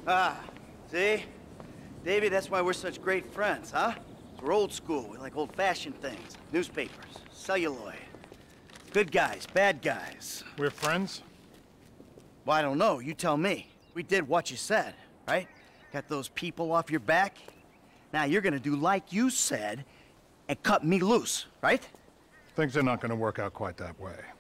Ah, see? Davey, that's why we're such great friends, huh? We're old school. We like old-fashioned things. Newspapers, celluloid. Good guys, bad guys. We're friends? Well, I don't know. You tell me. We did what you said, right? Got those people off your back. Now you're gonna do like you said and cut me loose, right? Things are not gonna work out quite that way.